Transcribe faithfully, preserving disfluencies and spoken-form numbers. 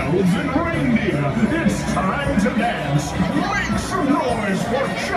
elves and reindeer, it's time to dance. Make some noise for